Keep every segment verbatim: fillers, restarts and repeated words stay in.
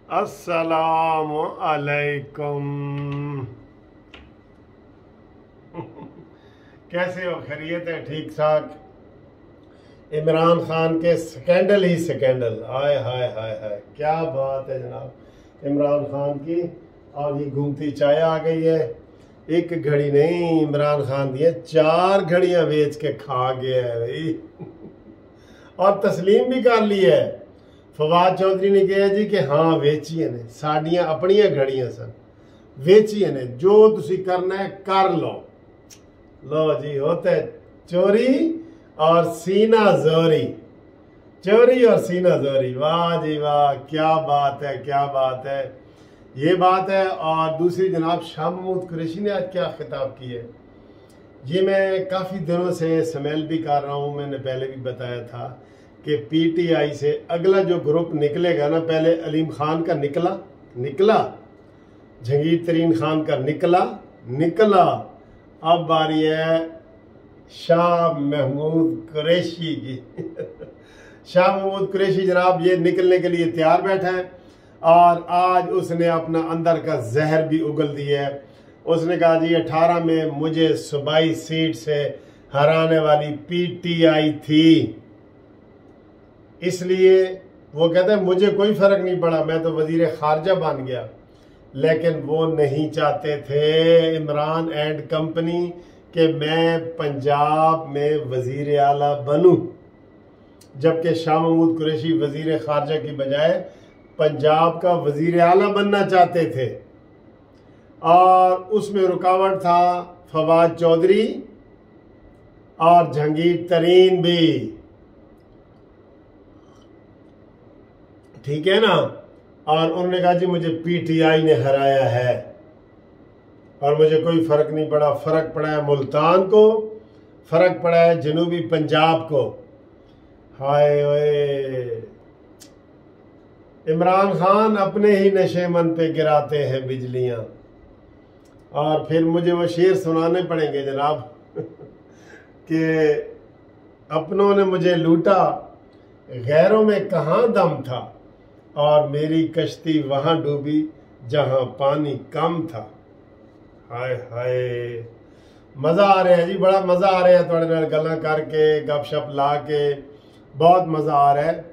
अस्सलामु अलैकुम। कैसे हो? खैरियत है? ठीक ठाक। इमरान खान के स्कैंडल ही स्कैंडल। हाय हाय हाय हाय, क्या बात है जनाब इमरान खान की। और ये घूमती चाय आ गई है। एक घड़ी नहीं, इमरान खान दिए चार घड़ियां बेच के खा गया है भाई। और तस्लीम भी कर ली है। फवाद चौधरी ने कहा जी कि हाँ वेचिए ने साड़ियां अपनियां घड़ियां सन, वेचिए ने जो तुसी करना है कर लो। लो जी, होता है चोरी और सीना जोरी, चोरी और सीना जोरी। वाह जी वाह, क्या बात है, क्या बात है, ये बात है। और दूसरी जनाब शाह महमूद कुरैशी ने आज क्या खिताब की है, ये मैं काफ़ी दिनों से स्मेल भी कर रहा हूँ। मैंने पहले भी बताया था कि पीटीआई से अगला जो ग्रुप निकलेगा ना, पहले अलीम खान का निकला निकला जहांगीर तरीन खान का निकला निकला अब बारी है शाह महमूद कुरैशी की। शाह महमूद कुरैशी जनाब ये निकलने के लिए तैयार बैठा है। और आज उसने अपना अंदर का जहर भी उगल दिया है। उसने कहा जी अठारह में मुझे सूबाई सीट से हराने वाली पीटीआई थी, इसलिए वो कहते हैं मुझे कोई फर्क नहीं पड़ा, मैं तो वजीर खारजा बन गया। लेकिन वो नहीं चाहते थे इमरान एंड कंपनी कि मैं पंजाब में वजीर आला बनूं, जबकि शाह महमूद कुरैशी वजीर खारजा की बजाय पंजाब का वजीर आला बनना चाहते थे। और उसमें रुकावट था फवाद चौधरी और जहांगीर तरीन भी, ठीक है ना। और उन्होंने कहा जी मुझे पीटीआई ने हराया है और मुझे कोई फर्क नहीं पड़ा। फर्क पड़ा है मुल्तान को, फर्क पड़ा है जनूबी पंजाब को। हाय ओए, इमरान खान अपने ही नशे मन पे गिराते हैं बिजलियां। और फिर मुझे वो शेर सुनाने पड़ेंगे जनाब कि अपनों ने मुझे लूटा, गैरों में कहाँ दम था, और मेरी कश्ती वहां डूबी जहां पानी कम था। हाय हाय, मजा आ रहा है जी, बड़ा मजा आ रहा है थोड़े नाल गल्लां करके, गपशप ला के, बहुत मजा आ रहा है।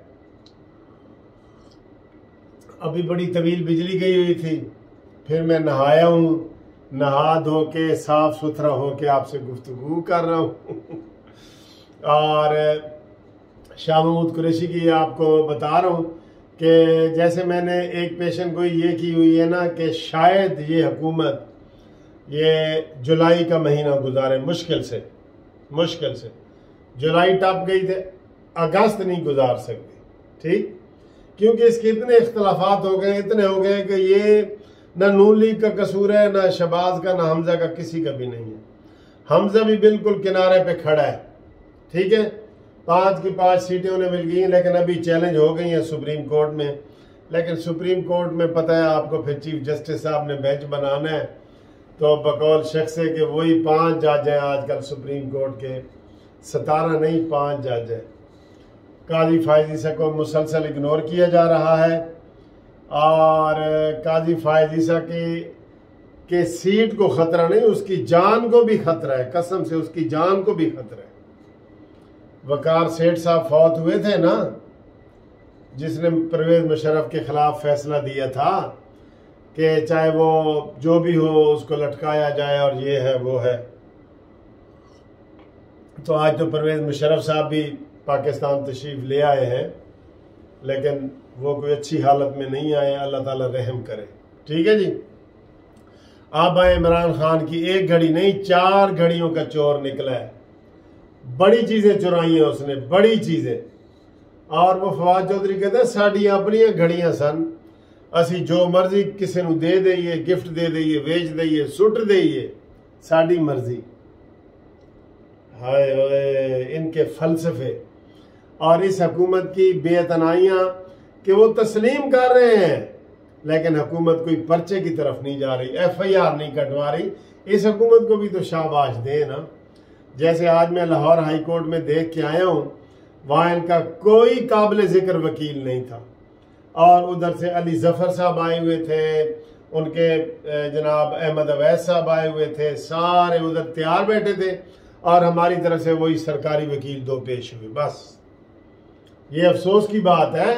अभी बड़ी तवील बिजली गई हुई थी, फिर मैं नहाया हूँ, नहा धो के साफ सुथरा होके आपसे गुफ्तगू कर रहा हूँ। और शाह महमूद कुरैशी की आपको बता रहा हूँ कि जैसे मैंने एक पेशन गोई ये की हुई है ना कि शायद ये हुकूमत ये जुलाई का महीना गुजारे, मुश्किल से मुश्किल से जुलाई टप गई थे, अगस्त नहीं गुजार सकती, ठीक, क्योंकि इसके इतने इख्तलाफात हो गए, इतने हो गए कि ये ना नून लीग का कसूर है, ना शहबाज का, ना हमजा का, किसी का भी नहीं है। हमजा भी बिल्कुल किनारे पे खड़ा है, ठीक है। पांच की पांच सीटें उन्हें मिल गई हैं, लेकिन अभी चैलेंज हो गई हैं सुप्रीम कोर्ट में। लेकिन सुप्रीम कोर्ट में पता है आपको, फिर चीफ जस्टिस साहब ने बेंच बनाना है, तो बकौल शख्स है कि वही पांच जज हैं आजकल सुप्रीम कोर्ट के, सतारह नहीं पांच जज हैं। काजी फायज ईसा को मुसलसल इग्नोर किया जा रहा है। और काजी फायज ईसा की के सीट को खतरा नहीं, उसकी जान को भी खतरा है, कसम से उसकी जान को भी खतरा है। वकार सेठ साहब फौत हुए थे ना, जिसने परवेज मुशर्रफ के खिलाफ फैसला दिया था कि चाहे वो जो भी हो उसको लटकाया जाए, और ये है वो है। तो आज तो परवेज मुशर्रफ साहब भी पाकिस्तान तशरीफ ले आए हैं, लेकिन वो कोई अच्छी हालत में नहीं आए, अल्लाह ताला रहम करे, ठीक है जी। अब आए इमरान खान की एक घड़ी नहीं चार घड़ियों का चोर निकला है। बड़ी चीजें चुराई हैं उसने, बड़ी चीजें। और वो फवाद चौधरी कहते हैं साड़ियां अपनियां घड़ियां सन, असी जो मर्जी किसी को दे दईए, गिफ्ट दे दईए, बेच दईए, सुट दईए, साड़ी मर्जी। हाय हाय, इनके फलसफे और इस हुकूमत की बेअतनाइयां कि वो तस्लीम कर रहे हैं, लेकिन हुकूमत कोई पर्चे की तरफ नहीं जा रही, एफ आई आर नहीं कटवा रही। इस हुकूमत को भी तो शाबाश दे ना। जैसे आज मैं लाहौर हाई कोर्ट में देख के आया हूँ, वहाँ इनका कोई काबिल जिक्र वकील नहीं था। और उधर से अली जफर साहब आए हुए थे, उनके जनाब अहमद अवैस साहब आए हुए थे, सारे उधर तैयार बैठे थे और हमारी तरफ से वही सरकारी वकील दो पेश हुए। बस ये अफसोस की बात है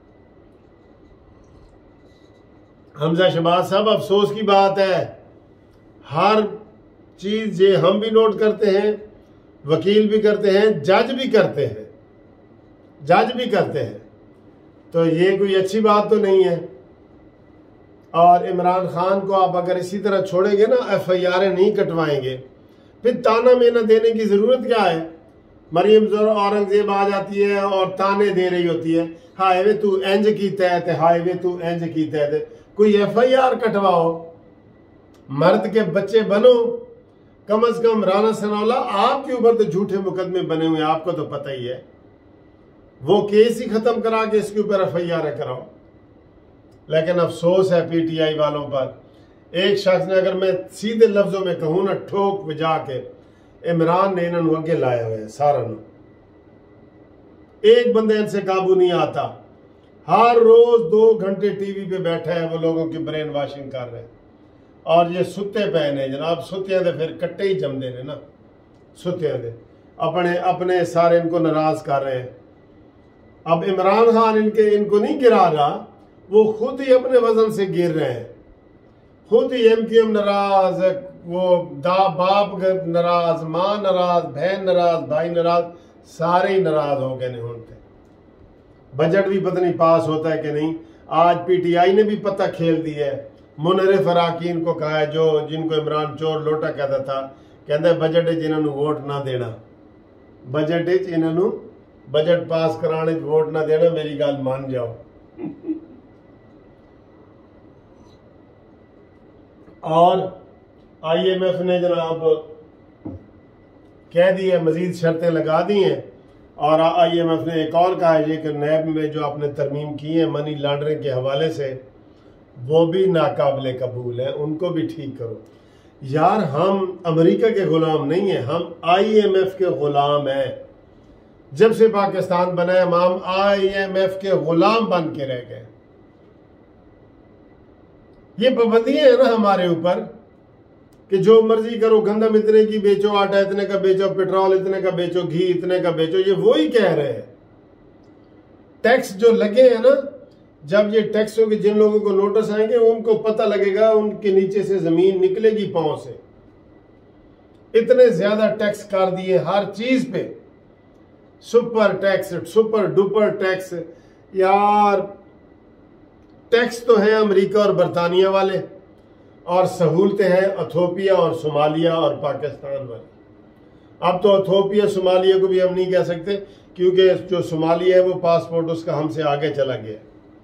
हमजा शहबाज साहब, अफसोस की बात है। हर चीज ये हम भी नोट करते हैं, वकील भी करते हैं, जज भी करते हैं, जज भी करते हैं, तो ये कोई अच्छी बात तो नहीं है। और इमरान खान को आप अगर इसी तरह छोड़ेंगे ना, एफ आई आर नहीं कटवाएंगे, फिर ताना मेना देने की जरूरत क्या है। मरियम औरंगजेब आ जाती है और ताने दे रही होती है, हाय वे तू इंज की तहत, हाय वे तू इंज की तहत। कोई एफ आई आर कटवाओ, मर्द के बच्चे बनो। कम अज कम राना सनाउल्लाह आपके ऊपर तो झूठे मुकदमे बने हुए, आपको तो पता ही है। वो केस ही खत्म करा के इसके ऊपर एफ आई आर कराओ। लेकिन अफसोस है पी टी आई वालों पर, एक शख्स ने, अगर मैं सीधे लफ्जों में कहूं ना, ठोक बजा के इमरान ने इन्होंने अगे लाया हुआ है सारा नु। एक बंदे इनसे काबू नहीं आता, हर रोज दो घंटे टीवी पे बैठा है, वो लोगों की ब्रेन वॉशिंग कर रहे हैं। और ये सुते पे ने जनाब, सुत्या दे फिर कट्टे ही जमदे ने ना, सुत्या दे अपने अपने सारे इनको नाराज कर रहे हैं। अब इमरान खान इनके इनको नहीं गिरा रहा, वो खुद ही अपने वजन से गिर रहे हैं। खुद ही एम क्यू एम नाराज, वो दा बाप नाराज, मां नाराज, बहन नाराज, भाई नाराज, सारे ही नाराज हो गए होते। बजट भी पता नहीं पास होता है कि नहीं। आज पीटीआई ने भी पता खेल दिया है, मुनरिफ अराकीन को कहा है, जो जिनको इमरान चोर लोटा कहता था, कहता बजट जिन्होंने वोट ना देना, बजट इन्होंने बजट पास कराने वोट ना देना, मेरी गल मान जाओ। और आई एम एफ ने जनाब कह दी है, मजीद शर्तें लगा दी हैं। और आई एम एफ ने एक और कहा है कि नैब में जो आपने तरमीम की है मनी लॉन्ड्रिंग के हवाले से, वो भी नाकाबिले कबूल है, उनको भी ठीक करो। यार हम अमेरिका के गुलाम नहीं है, हम आई एम एफ के गुलाम हैं। जब से पाकिस्तान बना है हम आई एम एफ के गुलाम बन के रह गए। ये पाबंदियां है ना हमारे ऊपर कि जो मर्जी करो, गंदम इतने की बेचो, आटा इतने का बेचो, पेट्रोल इतने का बेचो, घी इतने का बेचो। ये वही कह रहे हैं। टैक्स जो लगे हैं ना, जब ये टैक्सों के जिन लोगों को नोटिस आएंगे उनको पता लगेगा, उनके नीचे से जमीन निकलेगी पांव से। इतने ज्यादा टैक्स कर दिए हर चीज पे, super tax, super duper tax. यार टैक्स तो है अमेरिका और बरतानिया वाले, और सहूलतें हैं इथियोपिया और सोमालिया और पाकिस्तान वाले। अब तो इथियोपिया सोमालिया को भी हम नहीं कह सकते, क्योंकि जो सोमालिया है वो पासपोर्ट उसका हमसे आगे चला गया।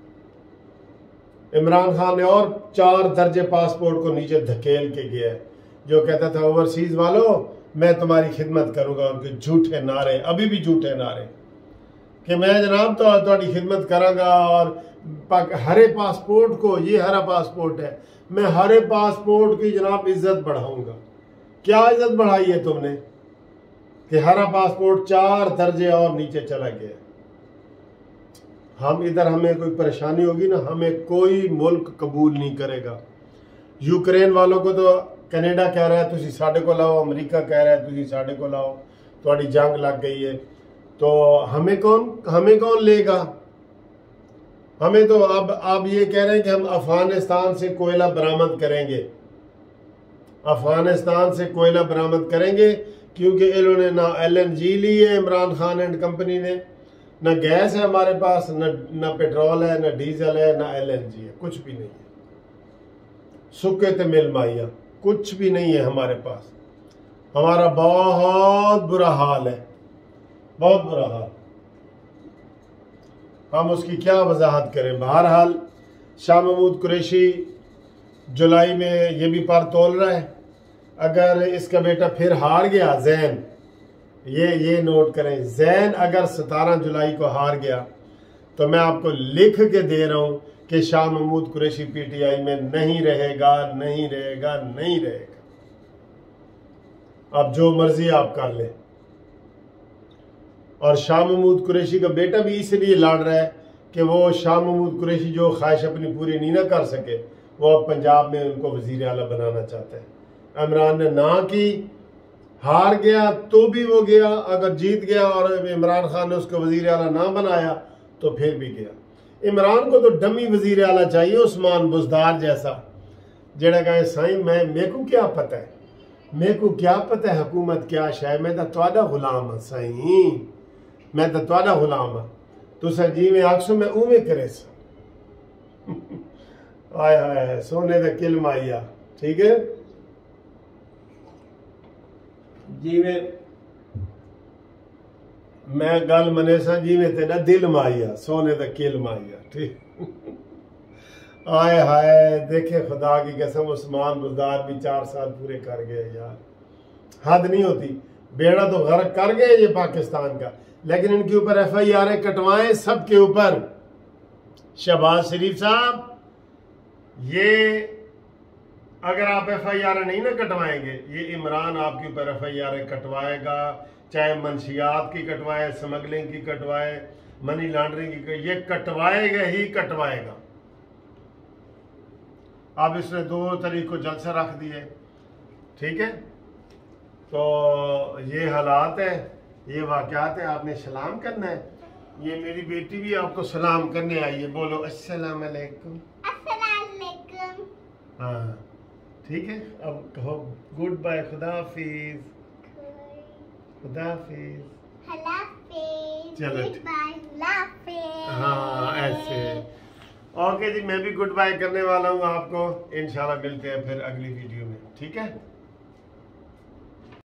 इमरान खान ने और चार दर्जे पासपोर्ट को नीचे धकेल के गया है, जो कहता था ओवरसीज वालों मैं तुम्हारी खिदमत करूंगा। उनके झूठे नारे, अभी भी झूठे नारे कि मैं जनाब तो तुम्हारी खिदमत करांगा, और हरे पासपोर्ट को, ये हरा पासपोर्ट है, मैं हरे पासपोर्ट की जनाब इज्जत बढ़ाऊंगा। क्या इज्जत बढ़ाई है तुमने कि हरा पासपोर्ट चार दर्जे और नीचे चला गया। हम इधर हमें कोई परेशानी होगी ना, हमें कोई मुल्क कबूल नहीं करेगा। यूक्रेन वालों को तो कनाडा कह रहा है तुसी साढ़े को लाओ, अमेरिका कह रहा है तुसी साढ़े को लाओ, थोड़ी जंग लग गई है, तो हमें कौन हमें कौन लेगा। हमें तो अब आप ये कह रहे हैं कि हम अफगानिस्तान से कोयला बरामद करेंगे, अफगानिस्तान से कोयला बरामद करेंगे, क्योंकि इन्होंने ना एल एन जी ली है इमरान खान एंड कंपनी ने, ना गैस है हमारे पास, ना ना पेट्रोल है, ना डीजल है, ना एल एन जी है, कुछ भी नहीं है। सुखे ते मिल माइया, कुछ भी नहीं है हमारे पास। हमारा बहुत बुरा हाल है, बहुत बुरा हाल। हम उसकी क्या वजाहत करें। बहरहाल शाह महमूद कुरैशी जुलाई में ये भी पर तोल रहा है, अगर इसका बेटा फिर हार गया जैन, ये ये नोट करें, जैन अगर सतारह जुलाई को हार गया तो मैं आपको लिख के दे रहा हूं कि शाह महमूद कुरैशी पीटीआई में नहीं रहेगा, नहीं रहेगा, नहीं रहेगा। अब जो मर्जी आप कर ले। और शाह महमूद कुरैशी का बेटा भी इसलिए लड़ रहा है कि वो शाह महमूद कुरैशी जो ख्वाहिश अपनी पूरी नहीं ना कर सके, वो अब पंजाब में उनको वजीर आला बनाना चाहते हैं। इमरान ने ना की, हार गया तो भी वो गया, अगर जीत गया और इमरान खान ने उसको वजीर आला ना बनाया तो फिर भी गया। इमरान को तो डमी वजीर आला चाहिए, उस्मान बुजदार जैसा, जेड़ा कहे साईं मैं मेरे को क्या पता है, मेरे को क्या पता है हुकूमत क्या शय, मैं तो तुहाडा गुलाम हाँ साईं, मैं तो तुहाडा गुलाम हाँ, तुसा जिवें आखसो मैं उवें करे सा। आय हाय सोने दा किल माइया, ठीक है, जिवें मैं गल मने सा जिवें तेरा दिल माइया, सोने दा किल माइया, ठीक। आए हाय देखे खुदा की कसम, उस्मान बुजदार भी चार साल पूरे कर गए यार, हद नहीं होती। बेड़ा तो गर्क कर गए ये पाकिस्तान का, लेकिन इनके ऊपर एफ आई आर कटवाएं सबके ऊपर। शहबाज शरीफ साहब, ये अगर आप एफ आई आर नहीं ना कटवाएंगे, ये इमरान आपके ऊपर एफ आई आर कटवाएगा, चाहे मंशियात की कटवाए, स्मगलिंग की कटवाए, मनी लॉन्ड्रिंग की, ये कटवाएगा ही कटवाएगा। अब इसने दो तारीख को जलसा रख दिए, ठीक है, तो ये हालात है, ये वाक़यात है, आपने सलाम करना है। ये मेरी बेटी भी आपको सलाम करने आई है, बोलो अस्सलाम वालेकुम। हाँ ठीक है, अब कहो गुड बाय, खुदा हाफिज, खुदा हाफिज, चलो हाँ ऐसे। ओके जी, मैं भी गुड बाय करने वाला हूँ आपको, इंशाल्लाह मिलते हैं फिर अगली वीडियो में, ठीक है।